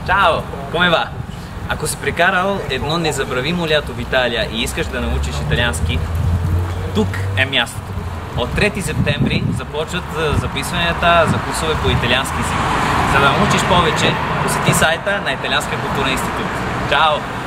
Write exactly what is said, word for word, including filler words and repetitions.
Чао! Come va? Ако си прекарал едно незабравимо лято в Италия и искаш да научиш италиански, тук е мястото. От трети септември започват записванията за курсове по италиански език. За да научиш повече, посети сайта на Италианска културен институт. Чао!